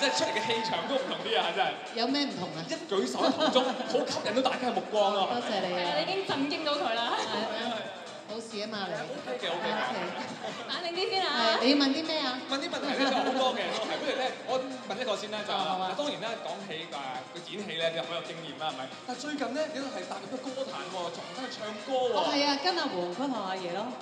出嚟嘅氣場都唔同啲啊！真係。 有咩唔同啊？ 一舉手一投足，好吸引到大家嘅目光咯。 多謝你啊！ 你已經震驚到佢啦。 好事啊嘛，你。 OK 嘅，OK 嘅。 冷靜啲先啊！ 係，你要問啲咩啊？ 問啲問題咧就好多嘅，都係。不如咧，我問一個先啦，就當然咧講起佢演戲咧，就好有經驗啦，係咪？但係最近咧，你都係踏入咗歌壇喎，重新去唱歌喎。 係啊，跟阿黃坤學下嘢咯。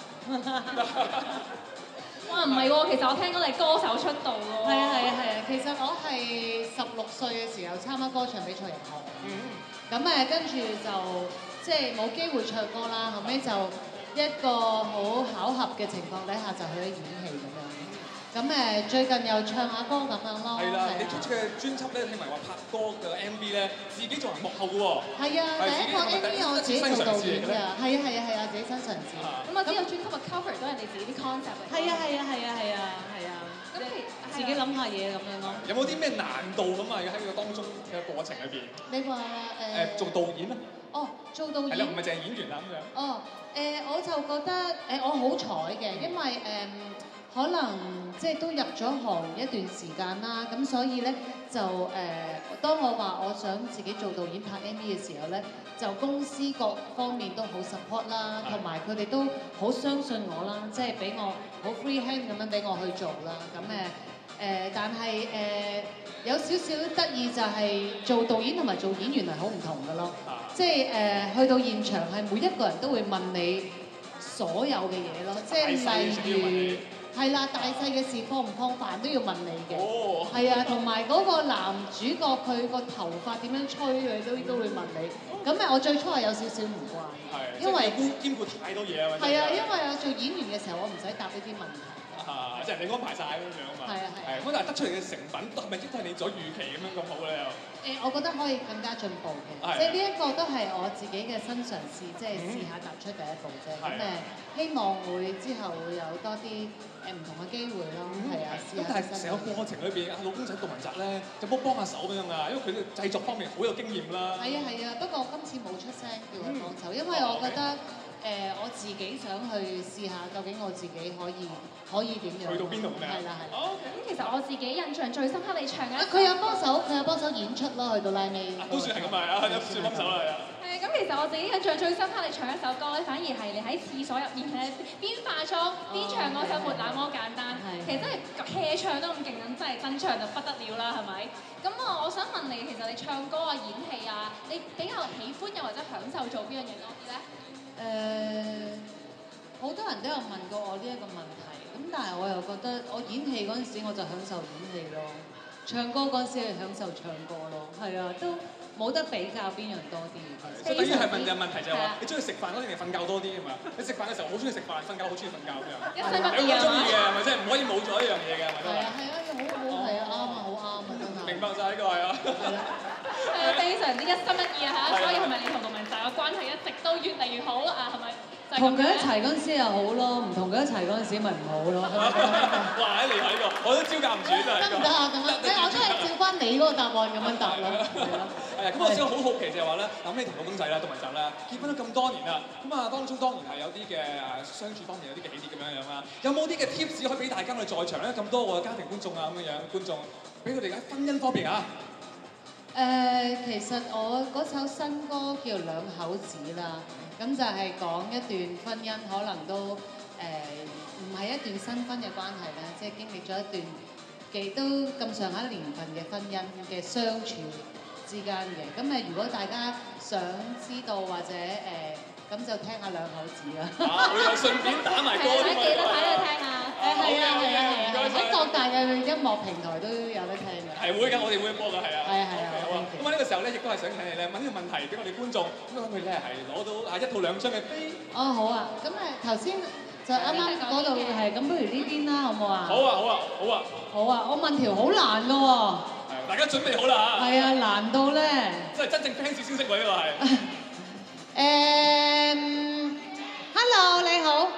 哇，唔係喎，其實我聽講你係歌手出道㗎喎。 係啊係啊係啊，其實我係16歲嘅時候參加歌唱比賽入行。咁跟住就即係冇機會唱歌啦，後尾就一個好巧合嘅情況底下就去咗演戲咁樣。咁最近又唱下歌咁樣咯。 係啦，你出嘅專輯咧，聽聞話拍歌嘅 MV 咧，自己做埋幕後嘅喎。 係啊，第一個 MV 我自己做導演㗎。係啊係啊係啊，自己新嘗試。 咁我知道專輯嘅 cover 都係你自己啲 concept 嚟。 係啊係啊係啊係啊係啊。咁自己諗下嘢咁樣咯。 有冇啲咩難度咁啊？喺呢個當中嘅過程裏邊。 你話做導演啊？ 哦，做導演。 係啦，唔係淨係演員啦咁樣。 哦，我就覺得我好彩嘅，因為可能即係都入咗行一段時間啦，咁所以咧就當我話我想自己做導演拍 MV 嘅時候咧，就公司各方面都好 support 啦，同埋佢哋都好相信我啦，即係俾我好 free hand 咁樣俾我去做啦，咁但係有少少得意就係做導演同埋做演員係好唔同嘅咯，即係去到現場係每一個人都會問你所有嘅嘢咯，即係例如係啦，大細嘅事放唔放飯都要問你嘅，係啊，同埋嗰個男主角佢個頭髮點樣吹佢都會問你，咁我最初係有少少唔慣，因為兼顧太多嘢啊， 係啊，因為我做演員嘅時候我唔使答呢啲問題。 即係人哋安排晒咁樣啊嘛。係啊係。係，咁但係得出嚟嘅成品係咪亦都係你所預期咁樣咁好咧？ 我覺得可以更加進步嘅，即係呢一個都係我自己嘅新嘗試，即係試下踏出第一步啫。咁希望會之後會有多啲唔同嘅機會咯。係啊，試下。 但係成個過程裏邊，老公仔杜汶澤咧就幫下手咁樣啊，因為佢哋製作方面好有經驗啦。 係啊係啊，不過今次冇出聲叫佢幫手，因為我覺得。我自己想去試下，究竟我自己可以點樣？ 去到邊度咩？ 係啦係。 咁其實我自己印象最深刻，你唱嘅。 佢有幫手演出咯，去到拉尾。 都算係咁啊，有算幫手啦，係啊。 咁其實我自己印象最深刻，你唱一首歌咧，反而係你喺廁所入面咧，邊化妝邊唱嗰首《沒那麼簡單》。其實真係 hea 唱都咁勁，咁真係真唱就不得了啦，係咪？咁我想問你，其實你唱歌啊、演戲啊，你比較喜歡又或者享受做邊樣嘢多啲咧？ 好多人都有問過我呢一個問題，咁但係我又覺得我演戲嗰陣時我就享受演戲咯，唱歌嗰陣時係享受唱歌咯，係啊，都冇得比較邊樣多啲。 所以等於係問嘅問題就係話，你中意食飯多啲定係瞓覺多啲啊嘛？你食飯嘅時候好中意食飯，瞓覺好中意瞓覺咁樣。 一心一意啊！ 中意嘅係咪先？唔可以冇咗呢樣嘢嘅係咪都係？ 係啊係啊，好係啊，啱啊，好啱啊，真係。 明白晒呢個係啊。 係啊，非常之一心一意啊嚇，所以係咪你同杜汶澤嘅關係一直都越嚟越好啊？係咪？ 同佢一齊嗰陣時又好咯，唔同佢一齊嗰陣時咪唔好咯。 哇！厲害呢個，我都招架唔住真係。得唔得啊？咁樣， 我都係照翻你嗰個答案咁樣答咯。 係啊，咁我先好好奇就係話咧，咁你同老公仔啦、杜汶澤啦，結婚咗咁多年啦，咁啊當中當然係有啲嘅相處方面有啲嘅起跌咁樣樣啦。有冇啲嘅 tips 可以俾大家我哋在場咧咁多個家庭觀眾啊咁樣樣觀眾，俾佢哋喺婚姻方面啊？ 其實我嗰首新歌叫《兩口子》啦，咁就係講一段婚姻可能都唔係一段新婚嘅關係啦，即係經歷咗一段幾都咁上下年份嘅婚姻嘅相處之間嘅。咁如果大家想知道或者咁就聽下兩口子啦。 會有順便打埋歌添啊！ 記得睇嚟聽啊！ 係啊，喺各大嘅音樂平台都有得聽嘅。 係會㗎，我哋會播㗎，係啊。 係啊。 咁啊呢個時候咧，亦都係想請你咧問呢個問題俾我哋觀眾，咁等佢咧係攞到一套兩張嘅飛。哦，好啊。咁頭先就啱啱嗰度係，咁不如呢邊啦，好唔好啊？ 好啊，好啊，好啊。好啊， 我問條好難㗎喎。 係，大家準備好啦嚇。係啊，難到咧。 即係真正 fans 消息喎呢個係。 Hello 你好。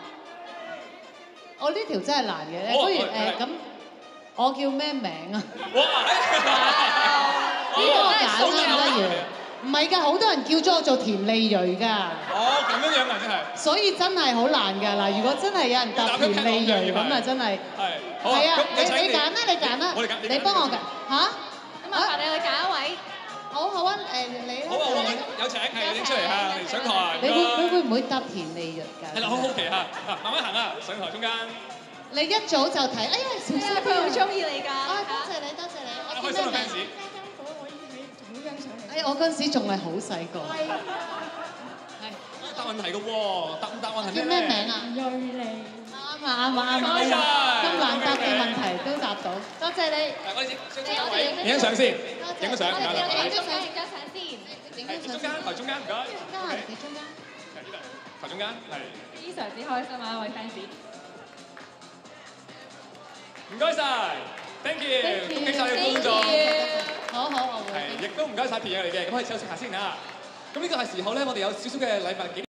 我呢條真係難嘅，不如咁，我叫咩名啊？ 哇！ 呢個揀啦，不如。 唔係㗎，好多人叫咗我做田麗蕊㗎。 哦，咁樣樣啊，真係。 所以真係好難㗎嗱，如果真係有人答田麗蕊咁啊，真係。 係。好啊。 係啊， 咁你揀啦，你揀啦。 我哋揀。 你幫我㗎嚇？ 咁麻煩你去揀一位。 好好啊，你好啊，黃敏有請，係拎出嚟嚇，嚟上台。 你會唔會答田麗蕊㗎？ 係啦，好好奇嚇，慢慢行啊，上台中間。 你一早就睇，哎呀，小心佢好中意你㗎。 啊，多謝你，多謝你。我開心嘅 fans。 哎，我嗰陣時仲係好細個。係。 答問題嘅喎，答案係咩？ 叫咩名啊？ 瑞利。 啱啊，啱啊，啱啊！咁難答嘅問題都答到，多謝你。 我哋影張相先，影張相。 我哋影張相先。 係中間，台中間唔該。 你中間。 係呢度，台中間係。 非常之開心啊，各位 fans。 唔該晒 ，thank you，恭喜晒你嘅工作。 好好，我會。 係，亦都唔該晒田蕊嚟嘅，咁可以休息下先嚇。咁呢個係時候咧，我哋有少少嘅禮物。